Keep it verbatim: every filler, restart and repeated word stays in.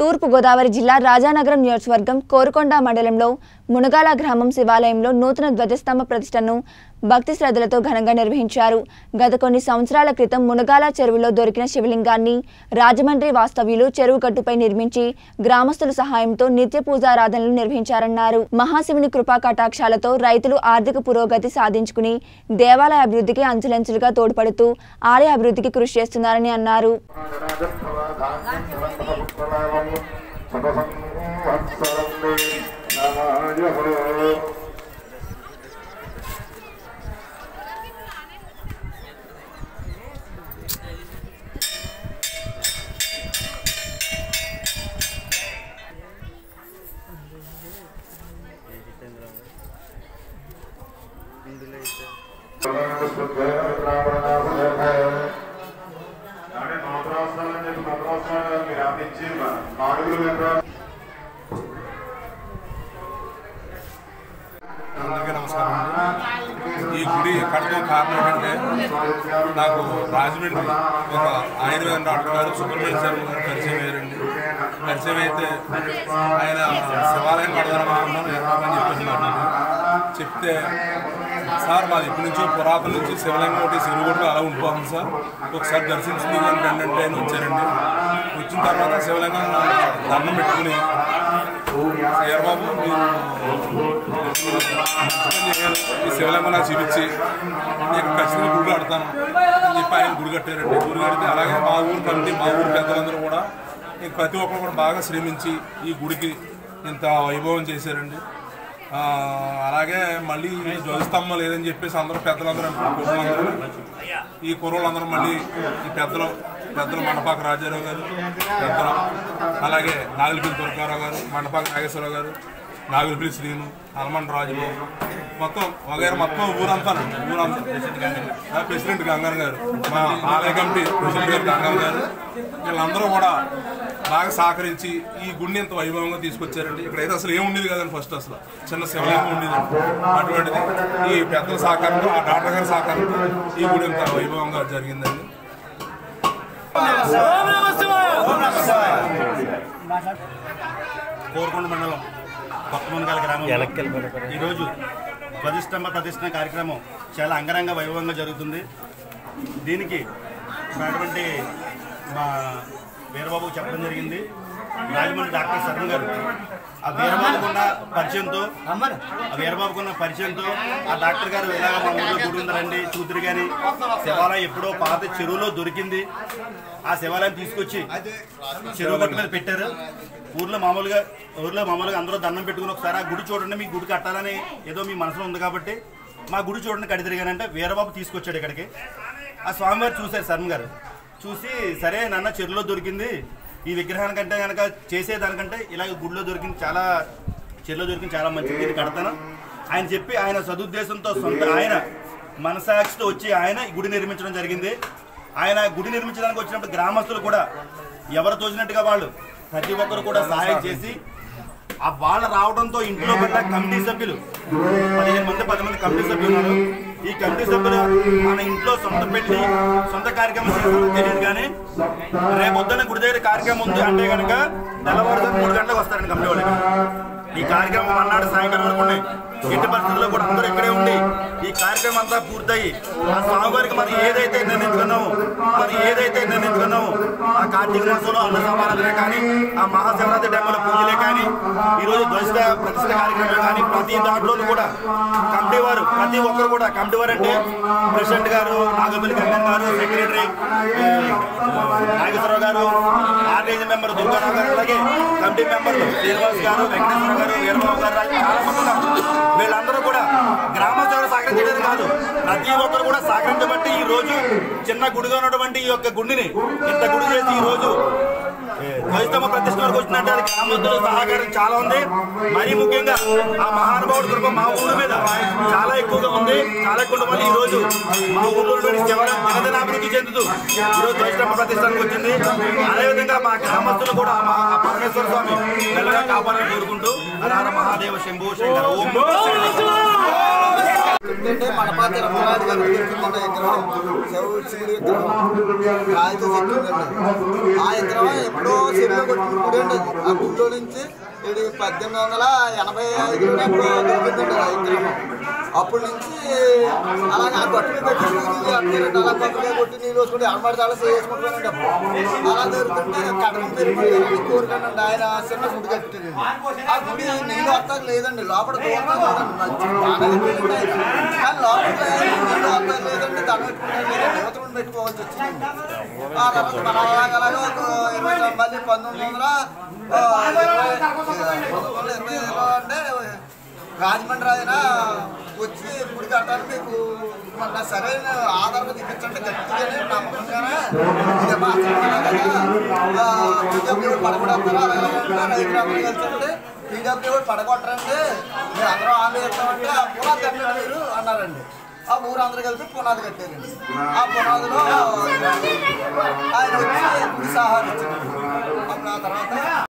తూర్పు గోదావరి జిల్లా రాజానగరం నియోజకవర్గం కోరుకొండ మండలంలో మునగాల గ్రామం శివాలయంలో నూతన ధ్వజస్తంభ ప్రతిష్టను భక్తి శ్రద్ధలతో ఘనంగా నిర్వహించారు. గత కొన్ని సంవత్సరాల క్రితం మునగాల చెరువులో దొరికిన శివలింగాన్ని రాజమండ్రి వాస్తవ్యులు చెరువు గట్టుపై నిర్మించి గ్రామస్తుల సహాయంతో నిత్య పూజారాధనలు నిర్వహించారన్నారు. మహాశివుని కృపా కటాక్షాలతో రైతులు ఆర్థిక పురోగతి సాధించుకుని దేవాలయ అభివృద్ధికి అంచెలంచెలుగా తోడ్పడుతూ ఆలయ అభివృద్ధికి కృషి చేస్తున్నారని అన్నారు. అందరికీ నమస్కారం అండి. ఈ గుడి కట్టడం కారణం ఏంటంటే నాకు రాజమండ్రి ఒక ఆయుర్వేదం డాక్టర్ గారు సుబ్రహ్మణ్య శర్మ గారు పరిచయం అయ్యారండి. పరిచయం అయితే ఆయన శివాలయం కడదామనుకున్నాను ఏర్పాటని చెప్పేస్తున్నారు. చెప్తే సార్ మాది ఇప్పటి నుంచో పురాతన నుంచి శివలింగం ఒకటి శివుడు అలా ఉండిపోతుంది సార్, ఒకసారి దర్శించింది కానీ రండి అంటే ఆయన వచ్చారండి. వచ్చిన తర్వాత శివలింగం దండం పెట్టుకుని ఏర్బాబు మీరు ఈ శివలింగం నాకు చూపించి నేను ఖచ్చితంగా గుడి కడతాను అని చెప్పి ఆయన గుడి కట్టారండి. గుడి కడితే అలాగే మా ఊరు కమిటీ మా ఊరు పెద్దలందరూ కూడా ప్రతి ఒక్కరు కూడా బాగా శ్రమించి ఈ గుడికి ఇంత వైభవం చేశారండి. అలాగే మళ్ళీ ధ్వజస్తంభం లేదని చెప్పేసి అందరూ పెద్దలందరూ కుర్రలందరూ ఈ కుర్రలందరూ మళ్ళీ ఈ పెద్దలు పెద్దలు మండపాక రాజారావు గారు పెద్దలు, అలాగే నాగులపల్లి దుర్గారావు గారు, మండపాక నాగేశ్వరరావు గారు, నాగులపల్లి శ్రీను, హనుమంత రాజుబాబు, మొత్తం వగైరా మొత్తం ఊరంతా ఊరంతా ప్రెసిడెంట్ గంగన్ గారు, మా ఆలయ కమిటీ ప్రెసిడెంట్ గారు గంగన్ గారు, వీళ్ళందరూ కూడా బాగా సహకరించి ఈ గుడిని ఇంత వైభవంగా తీసుకొచ్చారండి. ఇక్కడైతే అసలు ఏముండేది కదండి, ఫస్ట్ అసలు చిన్న శివలింగం ఉండేది. అటువంటిది ఈ పెద్దల సహకారంతో ఆ డాక్టర్ గారి సహకారంతో ఈ గుడి ఇంత వైభవంగా జరిగిందండి. కోరుకొండ మండలం కొత్త మునగాల గ్రామం ఈరోజు ధ్వజస్తంభ ప్రతిష్ఠ కార్యక్రమం చాలా అంగరంగ వైభవంగా జరుగుతుంది. దీనికి అటువంటి మా వీరబాబు చెప్పడం జరిగింది. రాజమండ్రి డాక్టర్ శర్మ గారు ఆ వీరబాబుకున్న పరిచయంతో ఆ వీరబాబుకున్న పరిచయంతో ఆ డాక్టర్ గారు ఇలాగ మా ఊళ్ళో గుడి ఉందండి చూతురు కానీ శివాలయం ఎప్పుడో పాత చెరువులో దొరికింది. ఆ శివాలయం తీసుకొచ్చి చెరువు గట్టు మీద పెట్టారు. ఊర్లో మామూలుగా ఊర్లో మామూలుగా అందరూ దండం పెట్టుకుని ఒకసారి ఆ గుడి చూడండి, మీ గుడి కట్టాలని ఏదో మీ మనసులో ఉంది కాబట్టి మా గుడి చూడండి కడి తిరిగానంటే వీరబాబు తీసుకొచ్చాడు ఇక్కడికి. ఆ స్వామివారు చూశారు శర్మ గారు, చూసి సరే నాన్న చెరువులో దొరికింది, ఈ విగ్రహానికంటే కనుక చేసేదానికంటే ఇలాగ గుడిలో దొరికింది చాలా చెరువులో దొరికింది చాలా మంచిది, దీన్ని కడతాను ఆయన చెప్పి ఆయన సదుద్దేశంతో సొంత ఆయన మనసాక్షితో వచ్చి ఆయన ఈ గుడి నిర్మించడం జరిగింది. ఆయన గుడి నిర్మించడానికి వచ్చినప్పుడు గ్రామస్తులు కూడా ఎవరు తోచినట్టుగా వాళ్ళు ప్రతి ఒక్కరు కూడా సహాయం చేసి ఆ వాళ్ళు రావడంతో ఇంట్లో పడ్డ కమిటీ సభ్యులు పదిహేను మంది పది మంది కమిటీ సభ్యులు ఉన్నారు. ఈ కమిటీ సభ్యులు మన ఇంట్లో సొంత పెట్టి సొంత కార్యక్రమం చేస్తారో తెలియదు కానీ రేపు పొద్దున్న గుడి దగ్గర కార్యక్రమం ఉంది అంటే కనుక తెల్లవారుజాము మూడు గంటలకు వస్తారండి కమిటీ వాళ్ళకి. ఈ కార్యక్రమం అన్నాడు సాయంకాలం వరకు ఉన్నాయి. ఎట్టి పరిస్థితుల్లో కూడా అందరూ ఇక్కడే ఉండి ఈ కార్యక్రమం అంతా పూర్తయి ఆ స్వామివారికి మరి ఏదైతే నిర్ణయించుకున్నామో మరి ఏదైతే నిర్ణయించుకున్నామో ఆ కార్తీక మాసంలో అన్న సమారాధనే కానీ ఆ మహాశివరాత్రి టైంలో పూజలే కానీ ఈరోజు ధ్వజ ప్రతిష్ఠ కార్యక్రమం కానీ ప్రతి దాంట్లోనూ కూడా కమిటీ వారు ప్రతి ఒక్కరు కూడా కమిటీ వారు అంటే ప్రెసిడెంట్ గారు, నాగపల్లి గంగన్ గారు, సెక్రటరీ నాగేశ్వరరావు గారు, ఆర్టీజీ మెంబర్ దుర్గారావు గారు, అలాగే కమిటీ మెంబర్లు శ్రీనివాస్ గారు, వెంకటేశ్వర గారు, వీరబాబు గారు చాలా మంది ఉన్నారు. వీళ్ళందరూ కూడా గ్రామస్తులు సహకరించడం కాదు ప్రతి ఒక్కరు కూడా సహకరించబట్టి ఈ రోజు చిన్న గుడిగా ఉన్నటువంటి ఈ యొక్క గుడిని ఇంత గుడి చేసి ఈ రోజు ధ్వజస్తంభ ప్రతిష్ఠ వరకు వచ్చినట్టు గ్రామస్తుల సహకారం చాలా ఉంది. మరీ ముఖ్యంగా ఆ మహానుభావుడి కృప మా ఊరి మీద చాలా ఎక్కువగా ఉంది. చాలా ఎక్కువ వల్ల ఈ రోజు మా ఊళ్ళో శివాలయం దినదిన అభివృద్ధి చెందుతూ ఈరోజు ధ్వజస్తంభ ప్రతిష్ఠానికి వచ్చింది. అదేవిధంగా మా గ్రామస్తులు కూడా ఆ పరమేశ్వర స్వామి మెల్లగా కాపాడాలని కోరుకుంటూ హర హర మహాదేవ శంభో శంకర ఓం ఏంటంటే మడపాతి రత్నాయుడు గారు దొరికిందండి విగ్రహం శివుడి విగ్రహం రాయితో చెక్కిందండి. ఆ విగ్రహం ఎప్పుడో చెరువులో కొట్టిన గుడి అండి. ఆ గుడిలో నుంచి ఇది పద్దెనిమిది వందల ఎనభై ఐదులో ఎప్పుడో దొరికిందండి ఆ విగ్రహం. అప్పటి నుంచి అలాగే ఆ గట్టు మీద పెట్టి అలా కొత్తగా కొట్టి నీళ్ళు వేసుకుంటే ఎనబడి అలా చేసుకుంటానండి. అప్పుడు అలా జరుగుతుంటే కడప పెరిగి కోరుకండి ఆయన చిన్న గుడి కట్టారండి. ఆ గుడి నీళ్ళు వస్తా లేదండి, లోపల దూరంగా లేదండి, మంచి బాగా కట్టారండి. కానీ లోపల నీళ్ళు వస్తా లేదండి, దండ పెట్టుకుంటే లేదండి, యువతలను పెట్టుకోవాల్సి వచ్చింది. ఆ తర్వాత మన అలాగలాగా ఇరవై మళ్ళీ పంతొమ్మిది వందల ఇరవై పంతొమ్మిది వందల ఇరవై ఐదులో అంటే రాజమండ్రి ఆయన వచ్చి గుడి కట్టాలి మీకు మన సరైన ఆధారంగా చూపించండి గట్టిగానే నమ్మకంగానే ఇదే మాట్లాడుతున్నా కదా పీడబ్ల్యూ పడగొడతారా రైతులందరూ కలిసి పీడబ్ల్యూ పడగొట్టరండి మీరు అందరూ ఆమె చేస్తామంటే ఆ పునాది కట్టండి మీరు అన్నారండి. ఆ ఊరందరూ కలిపి పునాది కట్టారండి. ఆ పునాదిలో ఆయన వచ్చి గుడి సహాయం ఇచ్చారండి. అప్పుడు ఆ తర్వాత